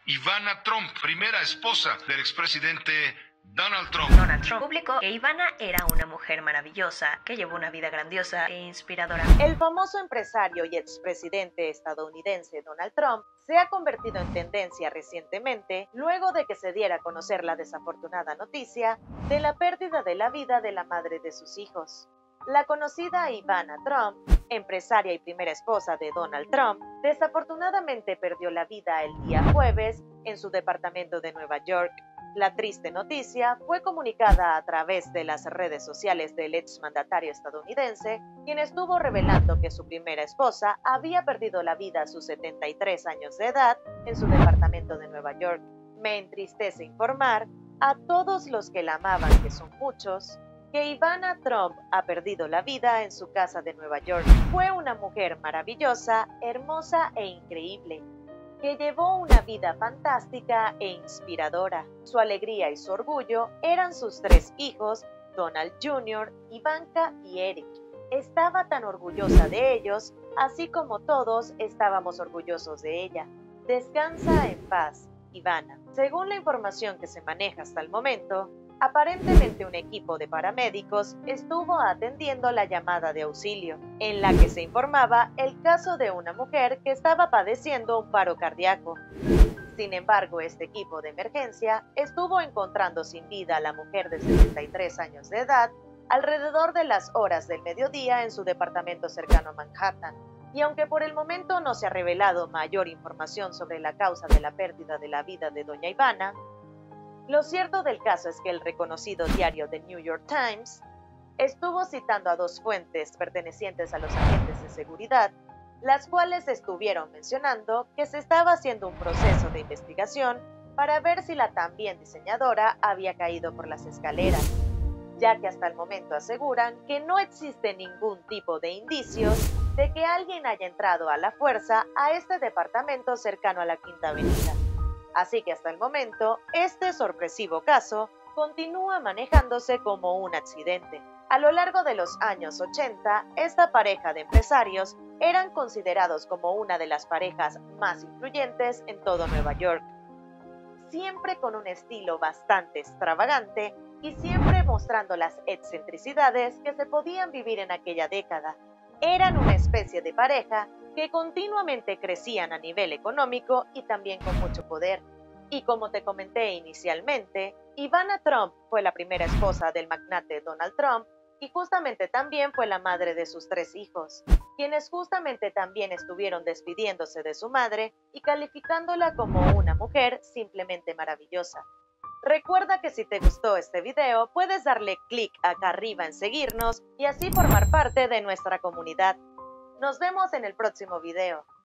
Ivana Trump, primera esposa del expresidente Donald Trump. Donald Trump publicó que Ivana era una mujer maravillosa, que llevó una vida grandiosa e inspiradora. El famoso empresario y expresidente estadounidense Donald Trump se ha convertido en tendencia recientemente luego de que se diera a conocer la desafortunada noticia de la pérdida de la vida de la madre de sus hijos. La conocida Ivana Trump, empresaria y primera esposa de Donald Trump, desafortunadamente perdió la vida el día jueves en su departamento de Nueva York. La triste noticia fue comunicada a través de las redes sociales del exmandatario estadounidense, quien estuvo revelando que su primera esposa había perdido la vida a sus 73 años de edad en su departamento de Nueva York. Me entristece informar a todos los que la amaban, que son muchos, que Ivana Trump ha perdido la vida en su casa de Nueva York. Fue una mujer maravillosa, hermosa e increíble, que llevó una vida fantástica e inspiradora. Su alegría y su orgullo eran sus 3 hijos, Donald Jr., Ivanka y Eric. Estaba tan orgullosa de ellos, así como todos estábamos orgullosos de ella. Descansa en paz, Ivana. Según la información que se maneja hasta el momento, aparentemente un equipo de paramédicos estuvo atendiendo la llamada de auxilio, en la que se informaba el caso de una mujer que estaba padeciendo un paro cardíaco. Sin embargo, este equipo de emergencia estuvo encontrando sin vida a la mujer de 73 años de edad alrededor de las horas del mediodía en su departamento cercano a Manhattan. Y aunque por el momento no se ha revelado mayor información sobre la causa de la pérdida de la vida de doña Ivana, lo cierto del caso es que el reconocido diario The New York Times estuvo citando a 2 fuentes pertenecientes a los agentes de seguridad, las cuales estuvieron mencionando que se estaba haciendo un proceso de investigación para ver si la también diseñadora había caído por las escaleras, ya que hasta el momento aseguran que no existe ningún tipo de indicios de que alguien haya entrado a la fuerza a este departamento cercano a la Quinta Avenida. Así que hasta el momento, este sorpresivo caso continúa manejándose como un accidente. A lo largo de los años 80, esta pareja de empresarios eran considerados como una de las parejas más influyentes en todo Nueva York, siempre con un estilo bastante extravagante y siempre mostrando las excentricidades que se podían vivir en aquella década. Eran una especie de pareja que continuamente crecían a nivel económico y también con mucho poder. Y como te comenté inicialmente, Ivana Trump fue la primera esposa del magnate Donald Trump y justamente también fue la madre de sus 3 hijos, quienes justamente también estuvieron despidiéndose de su madre y calificándola como una mujer simplemente maravillosa. Recuerda que si te gustó este video, puedes darle clic acá arriba en seguirnos y así formar parte de nuestra comunidad. Nos vemos en el próximo video.